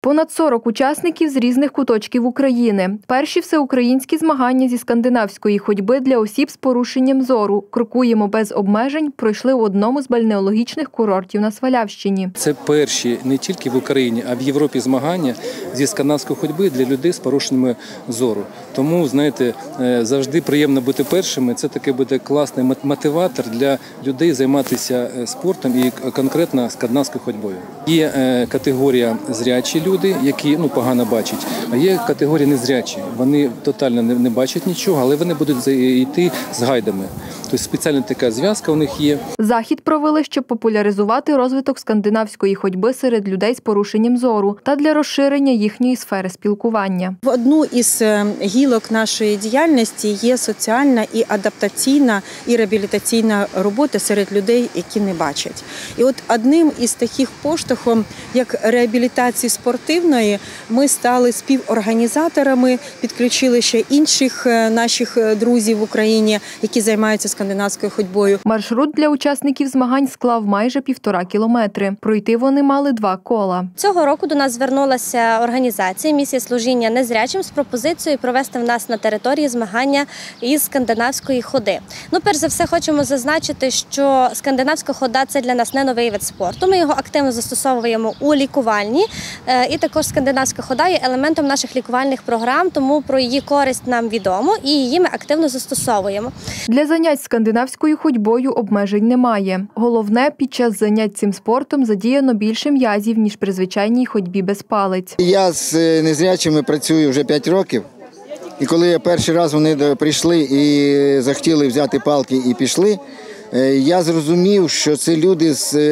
Понад 40 учасників з різних куточків України. Перші всеукраїнські змагання зі скандинавської ходьби для осіб з порушенням зору «Крокуємо без обмежень» пройшли в одному з бальнеологічних курортів на Свалявщині. Це перші не тільки в Україні, а в Європі змагання зі скандинавської ходьби для людей з порушеннями зору. Тому, знаєте, завжди приємно бути першими. Це таки буде класний мотиватор для людей займатися спортом і конкретно скандинавською ходьбою. Є категорія зрячі люди, які погано бачать, а є категорія незрячі. Вони тотально не бачать нічого, але вони будуть йти з гайдами. Тобто спеціальна така зв'язка у них є. Захід провели, щоб популяризувати розвиток скандинавської ходьби серед людей з порушенням зору та для розширення їхньої сфери спілкування. Одну із гілок нашої діяльності є соціальна і адаптаційна і реабілітаційна робота серед людей, які не бачать. І от одним із таких поштовхом, як реабілітації спортивної, ми стали співорганізаторами, підключили ще інших наших друзів в Україні, які займаються скандинавською ходьбою. Маршрут для учасників змагань склав майже 1,5 кілометри. Пройти вони мали 2 кола. Цього року до нас звернулася організація «Місія служіння незрячим» з пропозицією провести в нас на території змагання із скандинавської ходи. Перш за все, хочемо зазначити, що скандинавська хода – це для нас не новий вид спорту. Ми його активно застосовуємо у лікувальні. І також скандинавська хода є елементом наших лікувальних програм, тому про її користь нам відомо і її ми активно застосовуємо. Для занять скандинавською ходьбою обмежень немає. Головне, під час занять цим спортом задіяно більше м'язів, ніж при звичайній ходьбі без палець. Я з незрячими працюю вже 5 років. І коли перший раз вони прийшли і захотіли взяти палки і пішли, я зрозумів, що це люди,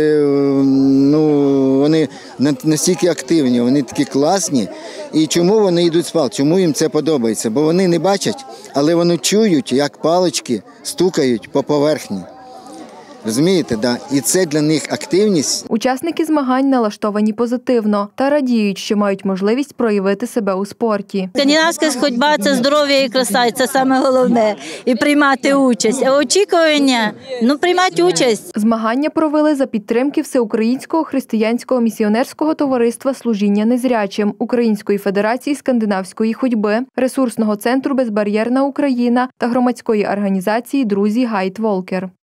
вони настільки активні, вони такі класні. І чому вони йдуть з палки, чому їм це подобається? Бо вони не бачать, але вони чують, як палички стукають по поверхні. Розумієте, да? І це для них активність. Учасники змагань налаштовані позитивно та радіють, що мають можливість проявити себе у спорті. Скандинавська ходьба – це здоров'я і краса, і це саме головне. І приймати участь. А очікування – приймати участь. Змагання провели за підтримки Всеукраїнського християнського місіонерського товариства служіння незрячим, Української федерації скандинавської ходьби, ресурсного центру «Безбар'єрна Україна» та громадської організації «Друзі Гайд Волкер».